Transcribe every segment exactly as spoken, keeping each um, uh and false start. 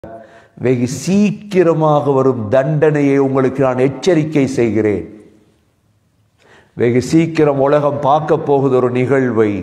வெகு சீக்கிரமாக வரும் தண்டனையை உங்களுக்கு நான் எச்சரிக்கை செய்கிறேன். வெகு சீக்கிரம் உலகம் பார்க்க போகுது ஒரு நிகழ்வை.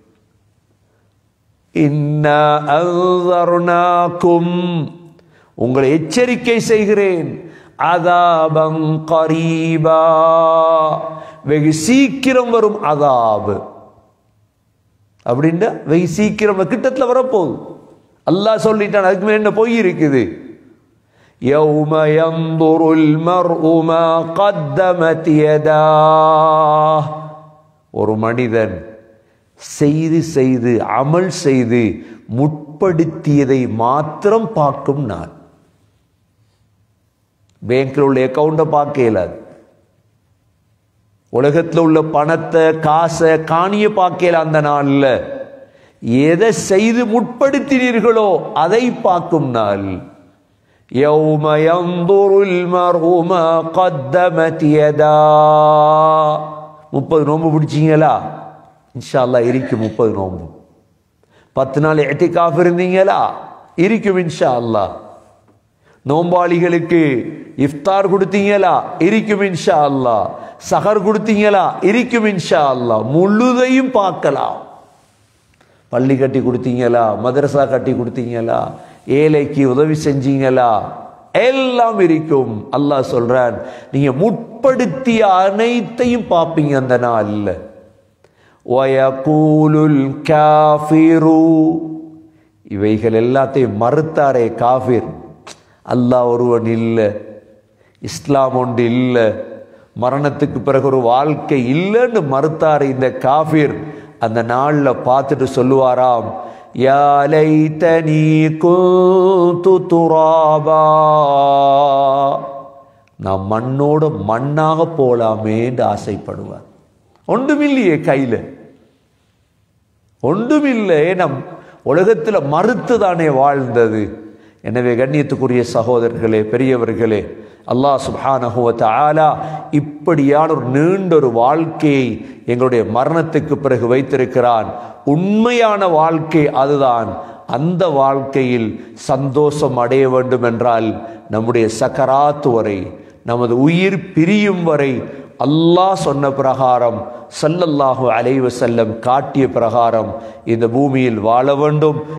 இன்னா அன்ஸர்னாக்கும், உங்களை எச்சரிக்கை செய்கிறேன். அதாபன் கரீபா, வெகு சீக்கிரம் வரும் அதாபு. அப்படின்னா வெகு சீக்கிரம் கிட்டத்தில் வரப்போகுது. அல்லாஹ் சொல்லிட்டான், அதுக்கு மேல என்ன பொய் இருக்குது? யௌம யன்துருல் மர்உ மா கத்தமத் யதாஹ், ஒரு மனிதன் செய்து செய்து அமல் செய்து முற்படுத்தியதை மாத்திரம் பார்க்கும் நாள். பேங்க்ல உள்ள அக்கௌண்ட்டை பார்க்க இயலாது, உலகத்தில் உள்ள பணத்தை காசை காணிய பார்க்கல. அந்த நாள்ல எதை செய்து முற்படுத்தினீர்களோ அதை பார்க்கும் நாள். யௌம யன்துருல் மர்உ மா கத்தமத் யதாஹ். முப்பது நோன்பு பிடிச்சீங்களா? இன்ஷா அல்லாஹ் இருக்கும் முப்பது நோன்பு. பத்து நாள் இஅ்திகாஃப் இருந்தீங்களா? இருக்கும் இன்ஷா அல்லாஹ். நோம்பாளிகளுக்கு இஃப்தார் கொடுத்தீங்களா? இருக்கும் இன்ஷா அல்லாஹ். சஹர் கொடுத்தீங்களா? இருக்கும் இன்ஷா அல்லாஹ். முழுதையும் பார்க்கலாம். பள்ளி கட்டி கொடுத்தீங்களா? மதரசா கட்டி கொடுத்தீங்களா? ஏழைக்கு உதவி செஞ்சீங்களா? எல்லாம் இருக்கும். அல்லாஹ் சொல்றான், நீங்க முற்படுத்திய அனைத்தையும் பார்ப்பீங்க அந்த நாள்ல. வயகூலுல் காஃபிரு, இவைகள் எல்லாத்தையும் மறுத்தாரே காஃபிர், அல்லாஹ் ஒருவன் இல்லை, இஸ்லாம் ஒன்று இல்லை, மரணத்துக்கு பிறகு ஒரு வாழ்க்கை இல்லைன்னு மறுத்தார் இந்த காஃபிர். அந்த நாளில் பார்த்துட்டு சொல்லுவாராம், யா லைதனி குன்து துராபா, நான் மண்ணோட மண்ணாக போலாமேன்னு ஆசைப்படுவார். ஒன்றுமில்லையே கையில, ஒன்றுமில்லை. நம் உலகத்தில் மறுத்து தானே வாழ்ந்தது. எனவே கண்ணியத்துக்குரிய சகோதரர்களே, பெரியவர்களே, அல்லாஹ் சுப்ஹானஹு வ தஆலா இப்படியான ஒரு நீண்ட ஒரு வாழ்க்கையை எங்களுடைய மரணத்துக்கு பிறகு வைத்திருக்கிறான். உண்மையான வாழ்க்கை அதுதான். அந்த வாழ்க்கையில் சந்தோஷம் அடைய வேண்டும் என்றால் நம்முடைய சக்கராத் வரை, நமது உயிர் பிரியும் வரை அல்லாஹ் சொன்ன பிரகாரம், ஸல்லல்லாஹு அலைஹி வஸல்லம் காட்டிய பிரகாரம் இந்த பூமியில் வாழ வேண்டும்.